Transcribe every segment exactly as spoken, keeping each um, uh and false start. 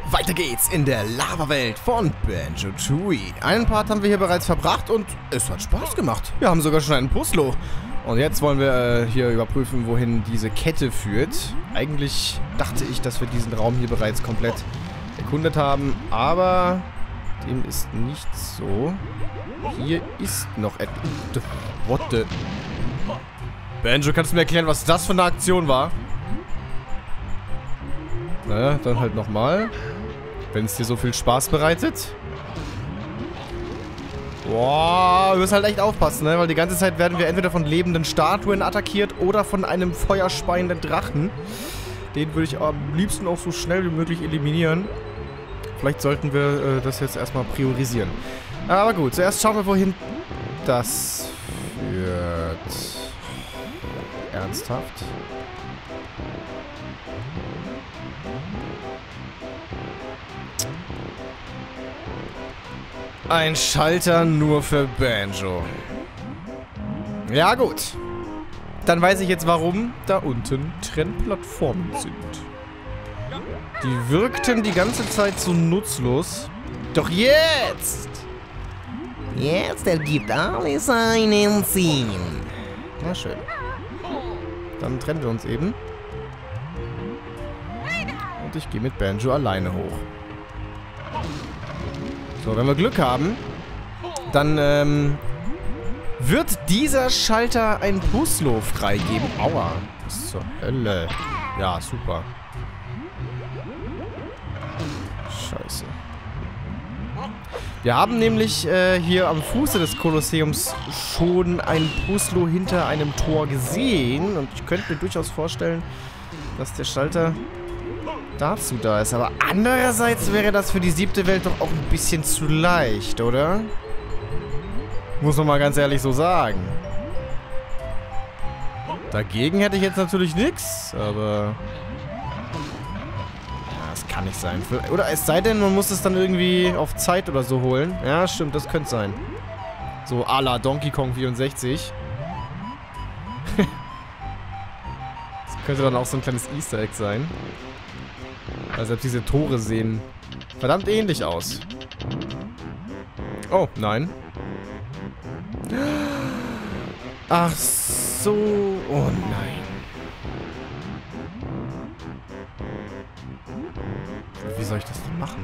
Weiter geht's in der Lava-Welt von Banjo-Tooie. Einen Part haben wir hier bereits verbracht und es hat Spaß gemacht. Wir haben sogar schon einen Puzzlo. Und jetzt wollen wir äh, hier überprüfen, wohin diese Kette führt. Eigentlich dachte ich, dass wir diesen Raum hier bereits komplett erkundet haben, aber dem ist nicht so. Hier ist noch etwas. What the? Banjo, kannst du mir erklären, was das für eine Aktion war? Naja, dann halt nochmal. Wenn es dir so viel Spaß bereitet. Boah, du musst halt echt aufpassen, ne? Weil die ganze Zeit werden wir entweder von lebenden Statuen attackiert oder von einem feuerspeienden Drachen. Den würde ich am liebsten auch so schnell wie möglich eliminieren. Vielleicht sollten wir äh, das jetzt erstmal priorisieren. Aber gut, zuerst schauen wir, wohin das führt. Ernsthaft? Ein Schalter nur für Banjo. Ja gut. Dann weiß ich jetzt, warum da unten Trennplattformen sind. Die wirkten die ganze Zeit so nutzlos. Doch jetzt! Jetzt ergibt alles einen Sinn. Na schön. Dann trennen wir uns eben. Und ich gehe mit Banjo alleine hoch. So, wenn wir Glück haben, dann ähm, wird dieser Schalter ein Puzzlo freigeben. Aua, was zur Hölle. Ja, super. Scheiße. Wir haben nämlich äh, hier am Fuße des Kolosseums schon ein Puzzlo hinter einem Tor gesehen. Und ich könnte mir durchaus vorstellen, dass der Schalter dazu da ist. Aber andererseits wäre das für die siebte Welt doch auch ein bisschen zu leicht, oder? Muss man mal ganz ehrlich so sagen. Dagegen hätte ich jetzt natürlich nichts, aber ja, das kann nicht sein. Oder es sei denn, man muss es dann irgendwie auf Zeit oder so holen. Ja, stimmt, das könnte sein. So à la Donkey Kong vierundsechzig. Das könnte dann auch so ein kleines Easter Egg sein. Also diese Tore sehen verdammt ähnlich aus. Oh, nein. Ach so. Oh nein. Wie soll ich das denn machen?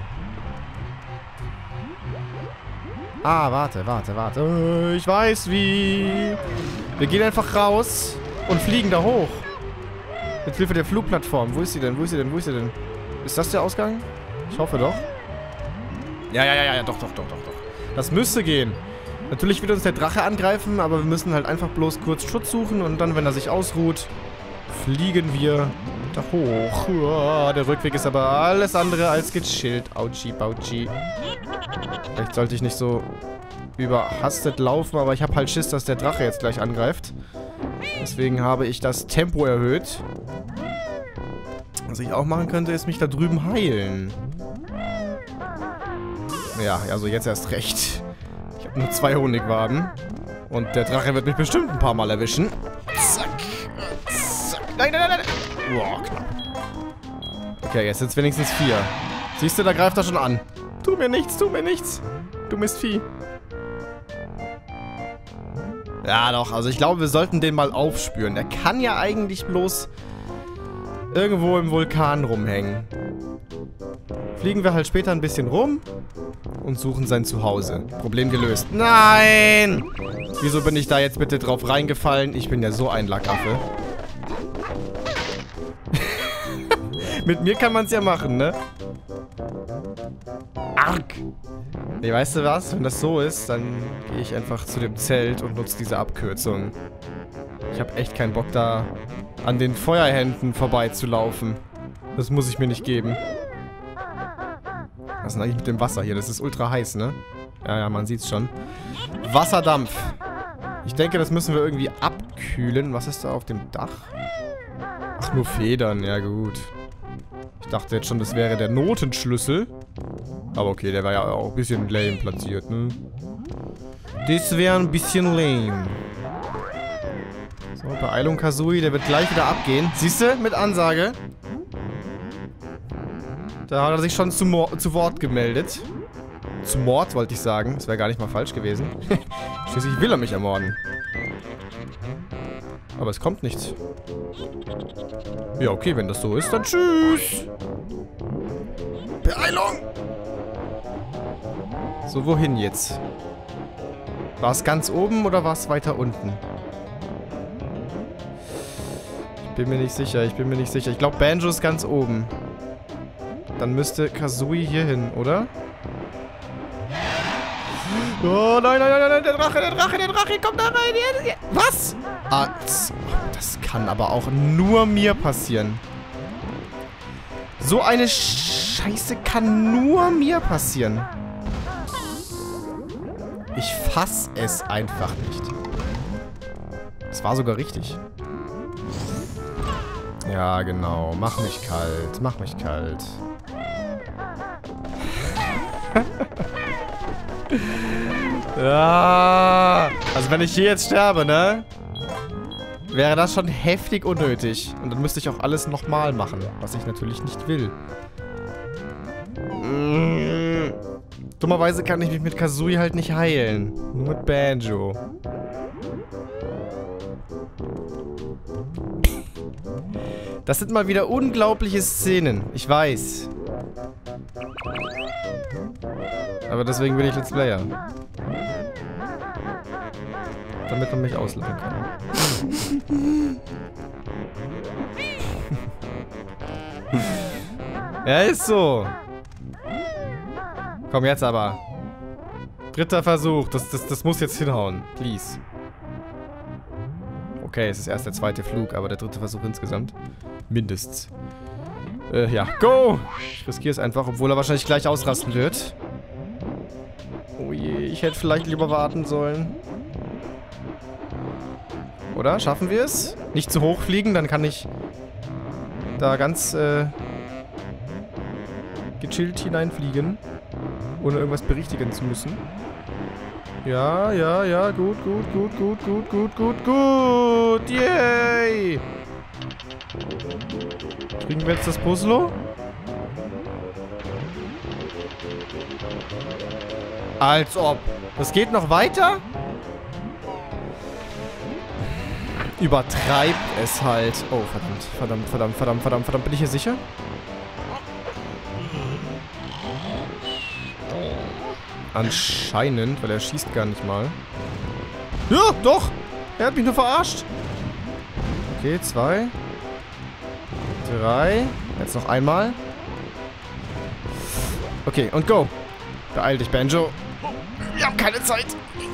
Ah, warte, warte, warte. Ich weiß wie. Wir gehen einfach raus und fliegen da hoch. Mit Hilfe der Flugplattform. Wo ist sie denn? Wo ist sie denn? Wo ist sie denn? Ist das der Ausgang? Ich hoffe doch. Ja, ja, ja, ja, doch, doch, doch, doch, doch. Das müsste gehen. Natürlich wird uns der Drache angreifen, aber wir müssen halt einfach bloß kurz Schutz suchen und dann, wenn er sich ausruht, fliegen wir da hoch. Uah, der Rückweg ist aber alles andere als gechillt. Autschi, Bautschi. Vielleicht sollte ich nicht so überhastet laufen, aber ich habe halt Schiss, dass der Drache jetzt gleich angreift. Deswegen habe ich das Tempo erhöht. Was ich auch machen könnte, ist mich da drüben heilen. Ja, also jetzt erst recht. Ich habe nur zwei Honigwaben. Und der Drache wird mich bestimmt ein paar Mal erwischen. Zack. Zack. Nein, nein, nein, nein. Boah, knapp. Okay, jetzt sind es wenigstens vier. Siehst du, da greift er schon an. Tu mir nichts, tu mir nichts. Du Mistvieh. Ja, doch. Also ich glaube, wir sollten den mal aufspüren. Der kann ja eigentlich bloß irgendwo im Vulkan rumhängen. Fliegen wir halt später ein bisschen rum und suchen sein Zuhause. Problem gelöst. Nein! Wieso bin ich da jetzt bitte drauf reingefallen? Ich bin ja so ein Lackaffe. Mit mir kann man es ja machen, ne? Arg! Nee, weißt du was? Wenn das so ist, dann gehe ich einfach zu dem Zelt und nutze diese Abkürzung. Ich habe echt keinen Bock, da an den Feuerhänden vorbeizulaufen. Das muss ich mir nicht geben. Was ist denn eigentlich mit dem Wasser hier? Das ist ultra heiß, ne? Ja, ja, man sieht's schon. Wasserdampf. Ich denke, das müssen wir irgendwie abkühlen. Was ist da auf dem Dach? Ach, nur Federn. Ja, gut. Ich dachte jetzt schon, das wäre der Notenschlüssel. Aber okay, der war ja auch ein bisschen lame platziert, ne? Das wäre ein bisschen lame. So, Beeilung Kazooie, der wird gleich wieder abgehen. Siehst du? Mit Ansage. Da hat er sich schon zu, Mor zu Wort gemeldet. Zu Mord, wollte ich sagen. Das wäre gar nicht mal falsch gewesen. Schließlich will er mich ermorden. Aber es kommt nichts. Ja, okay, wenn das so ist, dann tschüss. Beeilung! So, wohin jetzt? War es ganz oben oder war es weiter unten? Ich bin mir nicht sicher, ich bin mir nicht sicher. Ich glaube, Banjo ist ganz oben. Dann müsste Kazooie hier hin, oder? Oh nein, nein, nein, nein, der Drache, der Drache, der Drache, kommt da rein. Was? Ah, das, das kann aber auch nur mir passieren. So eine Scheiße kann nur mir passieren. Ich fass es einfach nicht. Das war sogar richtig. Ja, genau. Mach mich kalt. Mach mich kalt. Ja. Also wenn ich hier jetzt sterbe, ne? Wäre das schon heftig unnötig. Und dann müsste ich auch alles nochmal machen. Was ich natürlich nicht will. Mm. Dummerweise kann ich mich mit Kazooie halt nicht heilen. Nur mit Banjo. Das sind mal wieder unglaubliche Szenen. Ich weiß. Aber deswegen bin ich Let's Player. Damit man mich auslachen kann. Ja, ist so. Komm jetzt aber. Dritter Versuch. Das, das, das muss jetzt hinhauen. Please. Okay, es ist erst der zweite Flug, aber der dritte Versuch insgesamt. Mindestens. Äh, ja. Go! Ich riskiere es einfach, obwohl er wahrscheinlich gleich ausrasten wird. Oh je, ich hätte vielleicht lieber warten sollen. Oder? Schaffen wir es? Nicht zu hoch fliegen, dann kann ich da ganz äh, gechillt hineinfliegen. Ohne irgendwas berichtigen zu müssen. Ja, ja, ja, gut, gut, gut, gut, gut, gut, gut, gut. Yay! Kriegen wir jetzt das Puzzle? Als ob. Das geht noch weiter? Übertreibt es halt. Oh, verdammt, verdammt, verdammt, verdammt, verdammt, verdammt. Bin ich hier sicher? Anscheinend, weil er schießt gar nicht mal. Ja, doch! Er hat mich nur verarscht. Okay, zwei. Drei. Jetzt noch einmal. Okay, und go. Beeil dich, Banjo. Wir haben keine Zeit.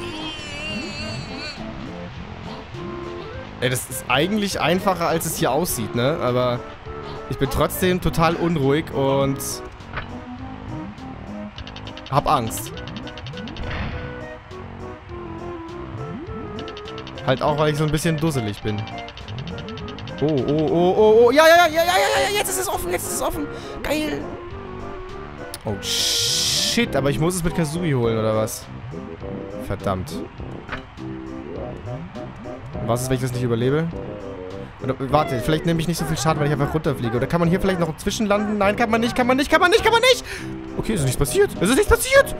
Ey, das ist eigentlich einfacher, als es hier aussieht, ne? Aber ich bin trotzdem total unruhig und hab Angst. Halt auch, weil ich so ein bisschen dusselig bin. Oh, oh, oh, oh, oh. Ja, ja, ja, ja, ja, ja, ja, jetzt ist es offen, jetzt ist es offen. Geil. Oh, shit, aber ich muss es mit Kazooie holen, oder was? Verdammt. Was ist, wenn ich das nicht überlebe? Oder, warte, vielleicht nehme ich nicht so viel Schaden, weil ich einfach runterfliege. Oder kann man hier vielleicht noch zwischenlanden? Nein, kann man nicht, kann man nicht, kann man nicht, kann man nicht! Okay, es ist nichts passiert. Es ist nichts passiert!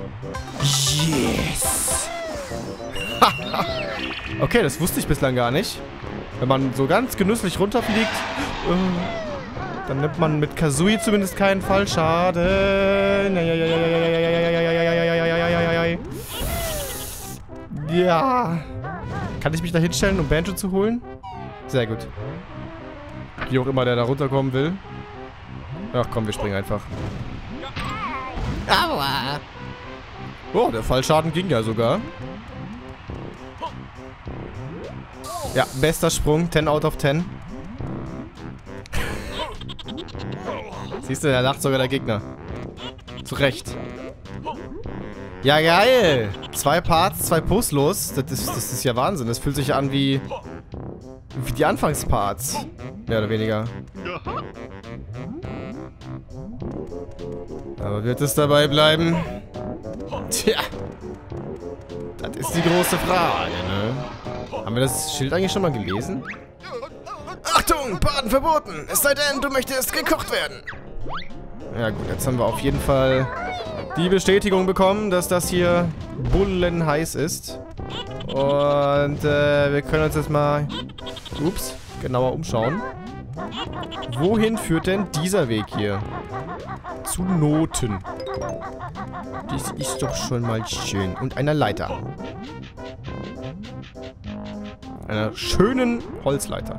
Yes! Okay, das wusste ich bislang gar nicht. Wenn man so ganz genüsslich runterfliegt, äh, dann nimmt man mit Kazooie zumindest keinen Fallschaden. Ja. Kann ich mich da hinstellen, um Banjo zu holen? Sehr gut. Wie auch immer der da runterkommen will. Ach komm, wir springen einfach. Aua. Oh, der Fallschaden ging ja sogar. Ja, bester Sprung. ten out of ten. Siehst du, da lacht sogar der Gegner. Zu Recht. Ja, geil. Zwei Parts, zwei Puzzles. Das ist, das ist ja Wahnsinn. Das fühlt sich an wie, wie die Anfangsparts. Mehr oder weniger. Aber wird es dabei bleiben? Tja. Das ist die große Frage, ne? Haben wir das Schild eigentlich schon mal gelesen? Achtung, Baden verboten! Es sei denn, du möchtest gekocht werden! Ja gut, jetzt haben wir auf jeden Fall die Bestätigung bekommen, dass das hier bullenheiß ist. Und äh, wir können uns jetzt mal, ups, genauer umschauen. Wohin führt denn dieser Weg hier? Zu Noten. Das ist doch schon mal schön. Und einer Leiter. Einer schönen Holzleiter.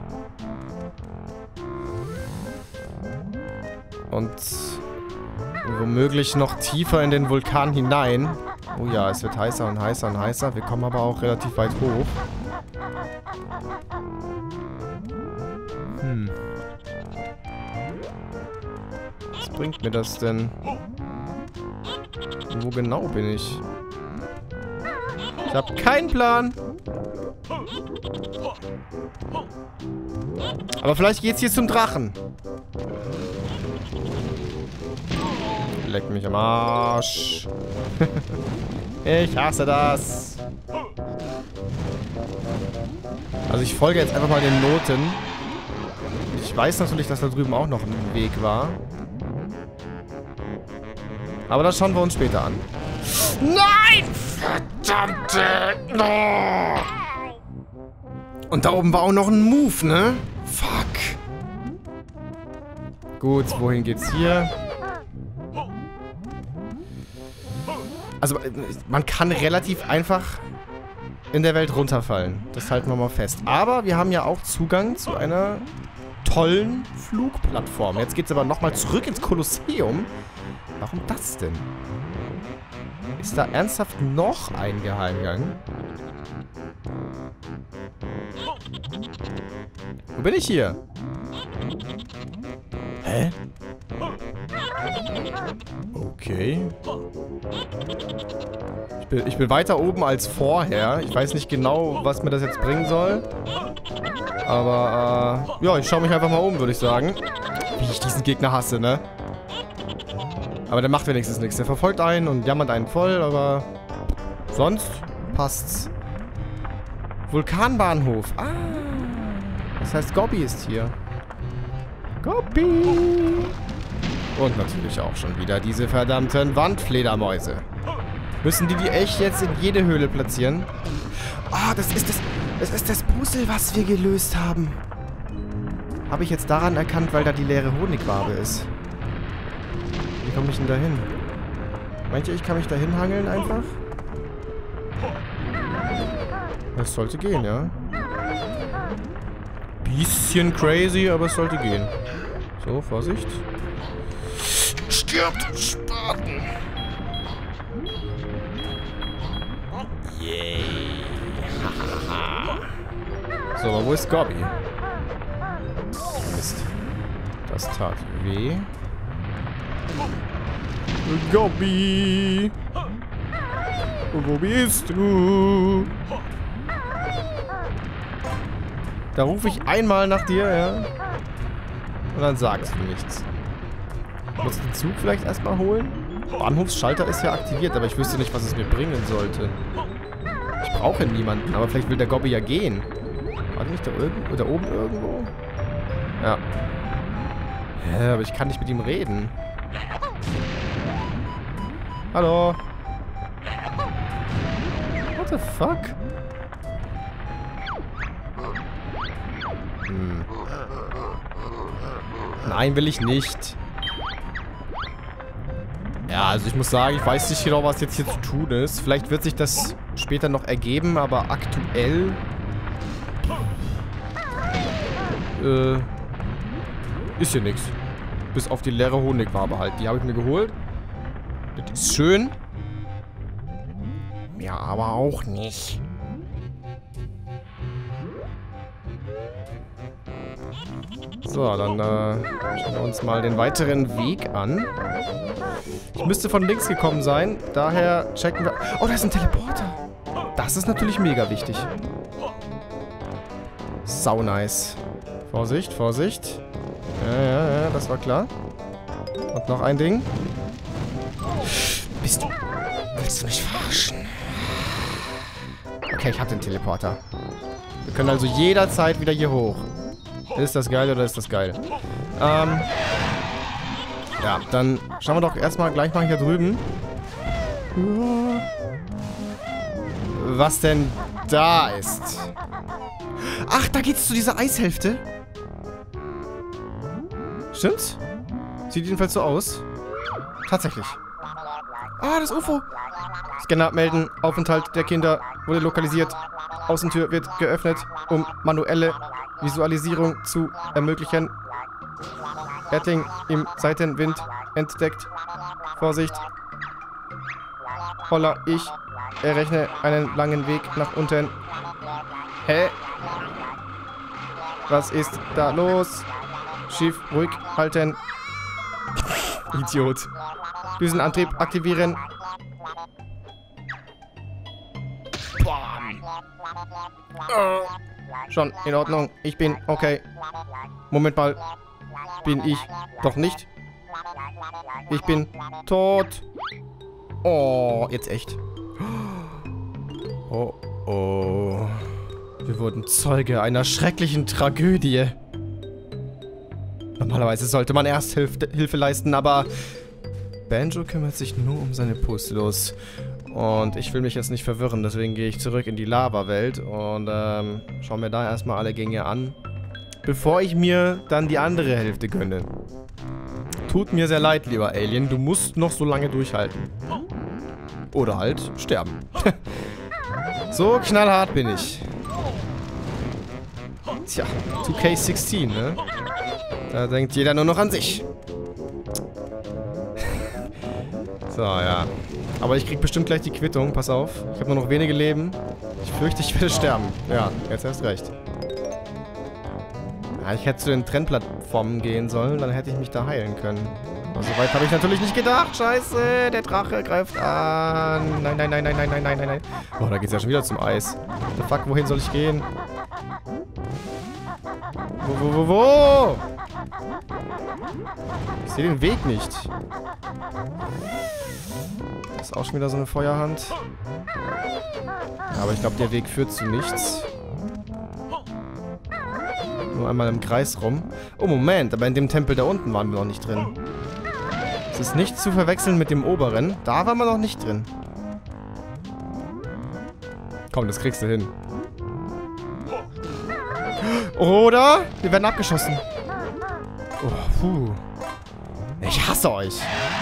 Und womöglich noch tiefer in den Vulkan hinein. Oh ja, es wird heißer und heißer und heißer. Wir kommen aber auch relativ weit hoch. Hm. Was bringt mir das denn? Wo genau bin ich? Ich habe keinen Plan. Aber vielleicht geht's hier zum Drachen. Leck mich am Arsch. Ich hasse das. Also ich folge jetzt einfach mal den Noten. Ich weiß natürlich, dass da drüben auch noch ein Weg war. Aber das schauen wir uns später an. Nein! Verdammte! Oh. Und da oben war auch noch ein Move, ne? Fuck. Gut, wohin geht's hier? Also, man kann relativ einfach in der Welt runterfallen. Das halten wir mal fest. Aber wir haben ja auch Zugang zu einer tollen Flugplattform. Jetzt geht's aber nochmal zurück ins Kolosseum. Warum das denn? Ist da ernsthaft noch ein Geheimgang? Wo bin ich hier? Hä? Okay. Ich bin, ich bin weiter oben als vorher. Ich weiß nicht genau, was mir das jetzt bringen soll. Aber, äh, ja, ich schaue mich einfach mal um, würde ich sagen. Wie ich diesen Gegner hasse, ne? Aber der macht wenigstens nichts. Der verfolgt einen und jammert einen voll, aber sonst passt's. Vulkanbahnhof. Ah. Das heißt, Gobby ist hier. Gobby. Und natürlich auch schon wieder diese verdammten Wandfledermäuse. Müssen die die echt jetzt in jede Höhle platzieren? Ah, oh, das ist das, das ist das Puzzle, was wir gelöst haben. Habe ich jetzt daran erkannt, weil da die leere Honigwabe ist. Wie komme ich denn da hin? Meint ihr, ich kann mich da hinhangeln einfach? Das sollte gehen, ja. Bisschen crazy, aber es sollte gehen. So, Vorsicht. Stirbt, Spaten! Yay! So, aber wo ist Gobby? Mist. Das tat weh. Gobby! Wo bist du? Da rufe ich einmal nach dir, ja? Und dann sagst du nichts. Muss den Zug vielleicht erstmal holen? Bahnhofsschalter ist ja aktiviert, aber ich wüsste nicht, was es mir bringen sollte. Ich brauche niemanden, aber vielleicht will der Gobby ja gehen. War nicht da, irgendwo, da oben irgendwo? Ja. Hä, aber ich kann nicht mit ihm reden. Hallo? What the fuck? Hm. Nein, will ich nicht. Ja, also ich muss sagen, ich weiß nicht genau, was jetzt hier zu tun ist. Vielleicht wird sich das später noch ergeben, aber aktuell... Äh... Ist hier nichts. Bis auf die leere Honigwabe halt. Die habe ich mir geholt. Das ist schön. Ja, aber auch nicht. So, dann äh, schauen wir uns mal den weiteren Weg an. Ich müsste von links gekommen sein. Daher checken wir... Oh, da ist ein Teleporter. Das ist natürlich mega wichtig. Sau nice. Vorsicht, Vorsicht. Ja, ja, ja, das war klar. Und noch ein Ding. Bist du... Willst du mich verarschen? Okay, ich hab den Teleporter. Wir können also jederzeit wieder hier hoch. Ist das geil oder ist das geil? Ähm... Ja, dann schauen wir doch erstmal gleich mal hier drüben. Was denn da ist. Ach, da geht's zu dieser Eishälfte. Stimmt's? Sieht jedenfalls so aus. Tatsächlich. Ah, das U F O. Scanner melden. Aufenthalt der Kinder wurde lokalisiert. Außentür wird geöffnet, um manuelle Visualisierung zu ermöglichen. Erdling im Seitenwind entdeckt. Vorsicht. Holla, ich errechne einen langen Weg nach unten. Hä? Was ist da los? Schiff ruhig halten. Idiot. Düsenantrieb aktivieren. Bam. Oh. Schon in Ordnung. Ich bin okay. Moment mal. Bin ich doch nicht? Ich bin tot. Oh, jetzt echt. Oh, oh. Wir wurden Zeuge einer schrecklichen Tragödie. Normalerweise sollte man erst Hilf Hilfe leisten, aber Banjo kümmert sich nur um seine Puzzlos. Und ich will mich jetzt nicht verwirren, deswegen gehe ich zurück in die Lava-Welt und ähm, schaue mir da erstmal alle Gänge an, bevor ich mir dann die andere Hälfte gönne. Tut mir sehr leid, lieber Alien, du musst noch so lange durchhalten. Oder halt sterben. So knallhart bin ich. Tja, zwei K sechzehn, ne? Da denkt jeder nur noch an sich. So, ja. Aber ich krieg bestimmt gleich die Quittung, pass auf. Ich habe nur noch wenige Leben. Ich fürchte, ich werde sterben. Ja, jetzt hast recht. Ja, ich hätte zu den Trennplattformen gehen sollen, dann hätte ich mich da heilen können. Aber so weit habe ich natürlich nicht gedacht. Scheiße, der Drache greift an. Nein, nein, nein, nein, nein, nein, nein, nein, nein. Oh, da geht's ja schon wieder zum Eis. What the fuck, wohin soll ich gehen? Wo, wo, wo, wo? Ich sehe den Weg nicht. Das ist auch schon wieder so eine Feuerhand. Ja, aber ich glaube, der Weg führt zu nichts. Nur einmal im Kreis rum. Oh, Moment, aber in dem Tempel da unten waren wir noch nicht drin. Es ist nicht zu verwechseln mit dem oberen. Da waren wir noch nicht drin. Komm, das kriegst du hin. Oder wir werden abgeschossen. Oh, puh. Ich hasse euch.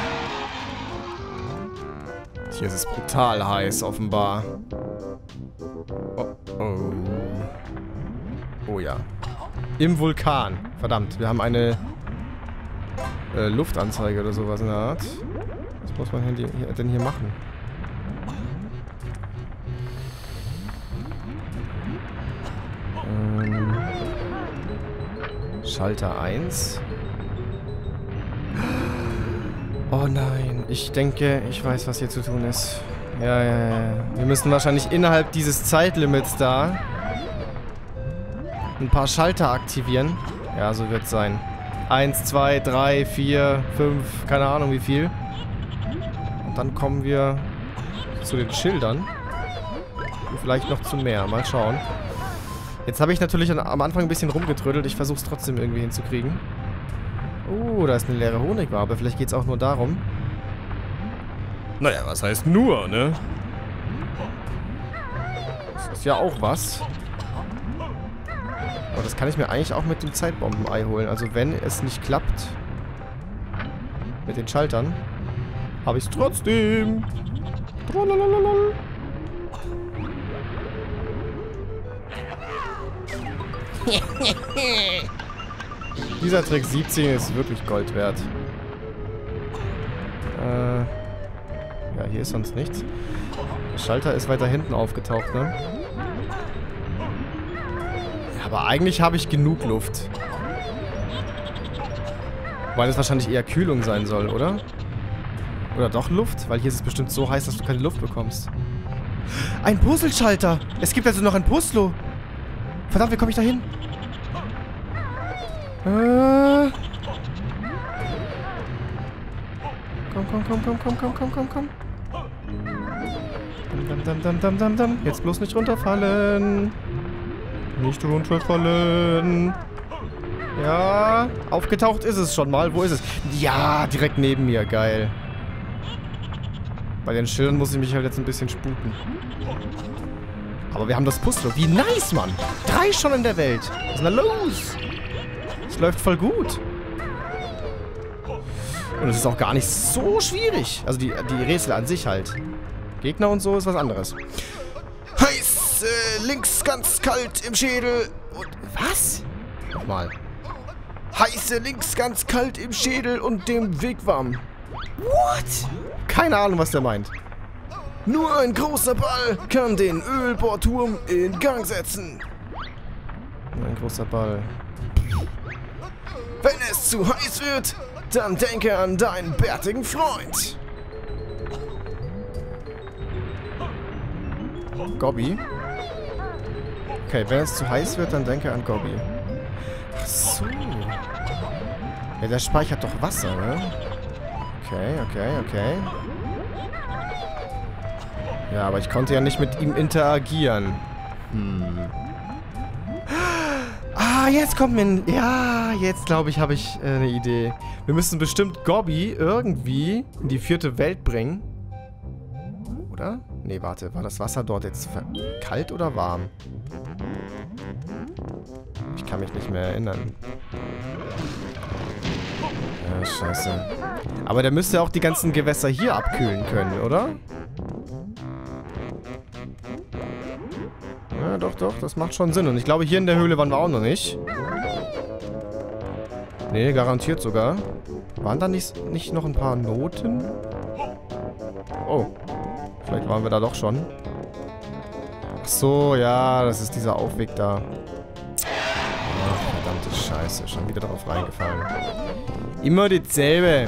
Hier ist es brutal heiß, offenbar. Oh, oh. Oh ja. Im Vulkan. Verdammt, wir haben eine äh, Luftanzeige oder sowas in der Art. Was muss man hier, hier, denn hier machen? Ähm, Schalter eins. Oh nein, ich denke, ich weiß, was hier zu tun ist. Ja, ja, ja. Wir müssen wahrscheinlich innerhalb dieses Zeitlimits da ein paar Schalter aktivieren. Ja, so wird es sein. Eins, zwei, drei, vier, fünf, keine Ahnung wie viel. Und dann kommen wir zu den Schildern. Und vielleicht noch zu mehr. Mal schauen. Jetzt habe ich natürlich am Anfang ein bisschen rumgetrödelt. Ich versuche es trotzdem irgendwie hinzukriegen. Oh, da ist eine leere Honigwabe. Vielleicht geht es auch nur darum. Naja, was heißt nur, ne? Das ist ja auch was. Aber das kann ich mir eigentlich auch mit dem Zeitbombenei holen. Also wenn es nicht klappt mit den Schaltern, habe ich es trotzdem. Tralalalala. Dieser Trick siebzehn ist wirklich Gold wert. Äh, ja, hier ist sonst nichts. Der Schalter ist weiter hinten aufgetaucht, ne? Ja, aber eigentlich habe ich genug Luft. Weil es wahrscheinlich eher Kühlung sein soll, oder? Oder doch Luft? Weil hier ist es bestimmt so heiß, dass du keine Luft bekommst. Ein Puzzleschalter! Es gibt also noch ein Puzzlo! Verdammt, wie komme ich da hin? Äh. Komm, komm, komm, komm, komm, komm, komm, komm, komm. Dam, dam, dam, dam, dam, dam. Jetzt bloß nicht runterfallen. Nicht runterfallen. Ja, aufgetaucht ist es schon mal. Wo ist es? Ja, direkt neben mir. Geil. Bei den Schildern muss ich mich halt jetzt ein bisschen sputen. Aber wir haben das Puzzle. Wie nice, Mann. Drei schon in der Welt. Was ist denn da los? Es läuft voll gut. Und es ist auch gar nicht so schwierig. Also die, die Rätsel an sich halt. Gegner und so ist was anderes. Heiß, äh, links ganz kalt im Schädel. Und was? Nochmal. Heiße links ganz kalt im Schädel und dem Wigwam. What? Keine Ahnung, was der meint. Nur ein großer Ball kann den Ölbohrturm in Gang setzen. Nur ein großer Ball. Wenn es zu heiß wird, dann denke an deinen bärtigen Freund. Gobby? Okay, wenn es zu heiß wird, dann denke an Gobby. Ach so. Ja, der speichert doch Wasser, ne? Okay, okay, okay. Ja, aber ich konnte ja nicht mit ihm interagieren. Hm. Ah, jetzt kommt mir ein... Ja, jetzt glaube ich, habe ich äh, eine Idee. Wir müssen bestimmt Gobby irgendwie in die vierte Welt bringen. Oder? Nee, warte. War das Wasser dort jetzt kalt oder warm? Ich kann mich nicht mehr erinnern. Ja, scheiße. Aber der müsste auch die ganzen Gewässer hier abkühlen können, oder? Ja, doch, doch. Das macht schon Sinn. Und ich glaube, hier in der Höhle waren wir auch noch nicht. Nee, garantiert sogar. Waren da nicht, nicht noch ein paar Noten? Oh. Vielleicht waren wir da doch schon. Ach so, ja. Das ist dieser Aufweg da. Ach, verdammte Scheiße. Schon wieder drauf reingefallen. Immer dasselbe.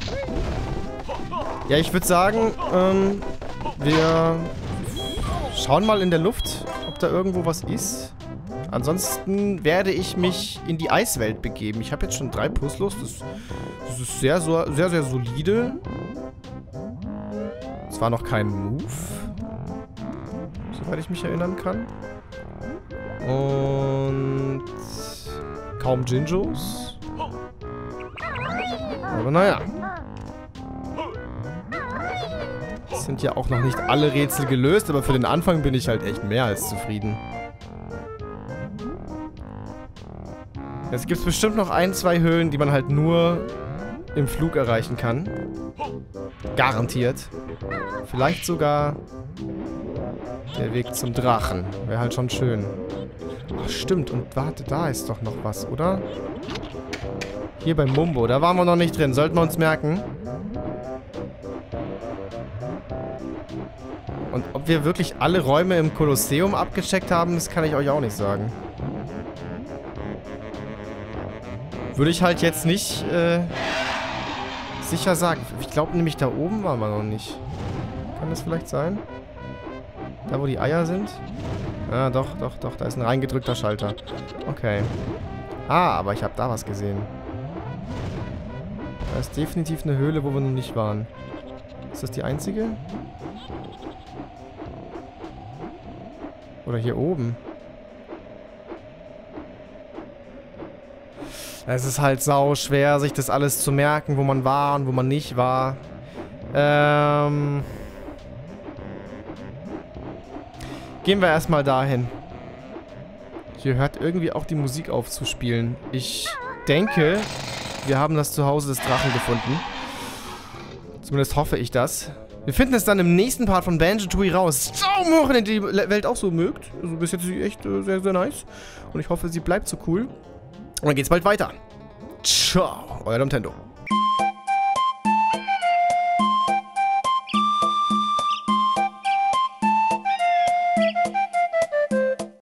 Ja, ich würde sagen, ähm, wir schauen mal in der Luft, ob da irgendwo was ist. Ansonsten werde ich mich in die Eiswelt begeben. Ich habe jetzt schon drei Puzzles. Das, das ist sehr, sehr, sehr, sehr solide. Es war noch kein Move. Soweit ich mich erinnern kann. Und kaum Jinjos. Aber naja. Es sind ja auch noch nicht alle Rätsel gelöst, aber für den Anfang bin ich halt echt mehr als zufrieden. Jetzt gibt es bestimmt noch ein, zwei Höhlen, die man halt nur im Flug erreichen kann. Garantiert. Vielleicht sogar der Weg zum Drachen. Wäre halt schon schön. Ach, stimmt. Und warte, da ist doch noch was, oder? Hier beim Mumbo. Da waren wir noch nicht drin. Sollten wir uns merken. Und ob wir wirklich alle Räume im Kolosseum abgecheckt haben, das kann ich euch auch nicht sagen. Würde ich halt jetzt nicht äh, sicher sagen. Ich glaube nämlich, da oben waren wir noch nicht. Kann das vielleicht sein? Da, wo die Eier sind? Ah, doch, doch, doch. Da ist ein reingedrückter Schalter. Okay. Ah, aber ich habe da was gesehen. Da ist definitiv eine Höhle, wo wir noch nicht waren. Ist das die einzige? Oder hier oben? Es ist halt sau schwer, sich das alles zu merken, wo man war und wo man nicht war. Ähm... Gehen wir erstmal dahin. Hier hört irgendwie auch die Musik auf zu spielen. Ich denke, wir haben das Zuhause des Drachen gefunden. Zumindest hoffe ich das. Wir finden es dann im nächsten Part von Banjo-Tooie raus. Ciao, wenn ihr die Welt auch so mögt. Also bis jetzt ist sie echt äh, sehr, sehr nice. Und ich hoffe, sie bleibt so cool. Und dann geht's bald weiter. Ciao, euer Nintendo.